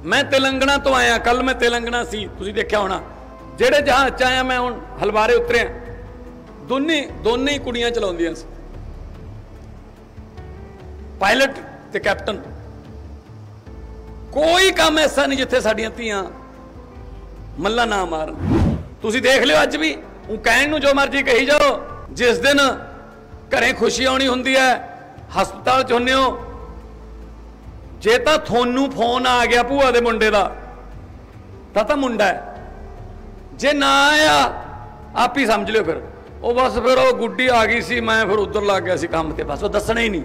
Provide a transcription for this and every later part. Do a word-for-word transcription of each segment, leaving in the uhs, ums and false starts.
मैं तेलंगाना तो आया, कल मैं तेलंगाना सी, तुसीं देखिया होना। ਜਿਹੜੇ जहाज च आया मैं हुण हलवारे उतरिया, दोने दोने ही कुड़ियां चलाउंदियां सी, पायलट ते कैप्टन। कोई काम ऐसा नहीं जिथे साडियां धीआं मल्ला ना मारन। तुसीं देख लियो अज भी, उ कहण नूं जो मर्जी कही जाओ, जिस दिन घरें खुशी आउणी हुंदी है, हस्पताल च हुंदे हो, जे तां थोनू फोन आ गया भूआ दे मुंडे दा तां तां मुंडा है, जे ना आया आप ही समझ लियो। फिर वो बस फिर वो गुड्डी आ गई सी, मैं फिर उधर लग गया सी काम ते, बस वो दसना ही नहीं।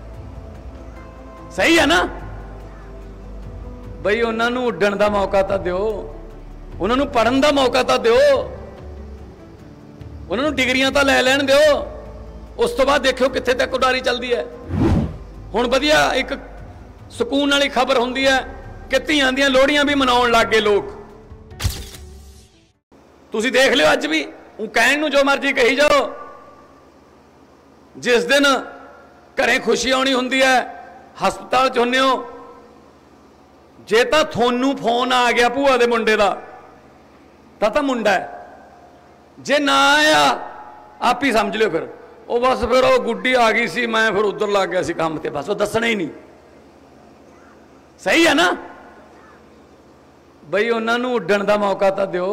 सही है ना बई, उन्होंने उड्डण का मौका तो दिओ, उन्होंने पढ़न का मौका तो दिओ, उन्होंने डिग्रियां तो लै लैन दिओ, उस तो बाद देखो कित्थे तक उडारी चलती है। हुण वधिया एक सुकून वाली खबर हुंदी है कि धीआं दियां लोहड़ियां भी मनाउण लग गए लोग। तुसीं देख लियो अज भी, उ कहण नूं जो मर्जी कही जाओ, जिस दिन घरें खुशी आउणी हुंदी है, हस्पताल च हुंदे हो, जे तां थोनू फोन आ गया भूआ दे मुंडे दा तां तां मुंडा है, जे ना आया आप ही समझ लियो। फिर वो बस फिर वो गुड्डी आ गई सी, मैं फिर उधर लग गया सी काम ते, बस वो दसना ही नहीं। सही है ना बई, उन्होंने उड्डण का मौका तो दिओ,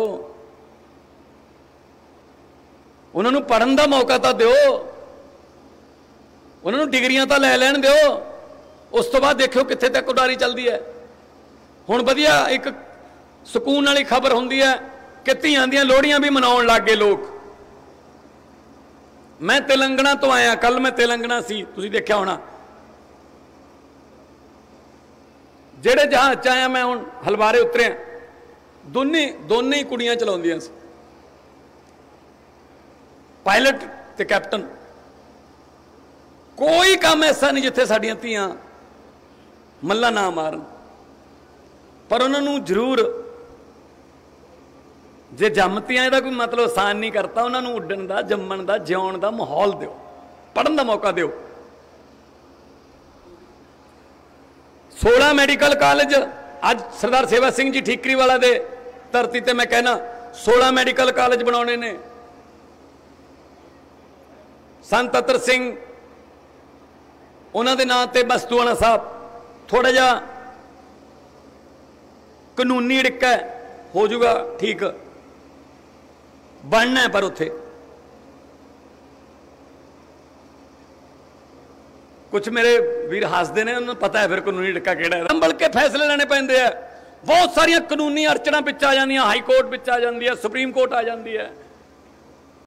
उन्होंने पढ़न का मौका तो दिओ, उन्होंने डिग्रियां तो लै लैन दिओ, उस तो बाद देखो कित्थे तक उडारी चलती है। हुण वधिया एक सुकून वाली खबर हुंदी है कि धीआं दियां लोहड़ियां भी मनाउण लग गए लोग। मैं तेलंगाना तो आया, कल मैं तेलंगाना सी, तुसीं देखिया होना। ਜਿਹੜੇ जहाज च आया मैं हुण हलवारे उतरिया, दोने दोने ही कुड़ियां चलाउंदियां सी, पायलट ते कैप्टन। कोई काम ऐसा नहीं जिथे साडियां धीआं मल्ला ना मारन, पर उन्होंने जरूर जे जमतियां इहदा कोई मतलब आसान नहीं करता, उन्होंने उड्डण का, जम्मण का, जिउण का माहौल दिओ, पढ़न का मौका दिओ। सोलह मैडिकल कॉलेज अज सरदार सेवा सिंह जी ठीकरी वाला दे धरती ते मैं कहना सोलह मैडिकल कॉलेज बनाने ने। संत अतर सिंह उन्होंने नाम ते बस्तूआणा साहब थोड़ा जा कानूनी अड़िका हो जाऊगा, ठीक बनना है, पर उत्थे कुछ मेरे वीर हसते हैं, उन्होंने पता है फिर कानूनी अड़िका किहड़ा है। संभल के फैसले लेने पैंदे है, बहुत सारिया कानूनी अड़चना पिछ आ जांदियां, हाई कोर्ट पिछ आ जाती है, सुप्रीम कोर्ट आ जाती है।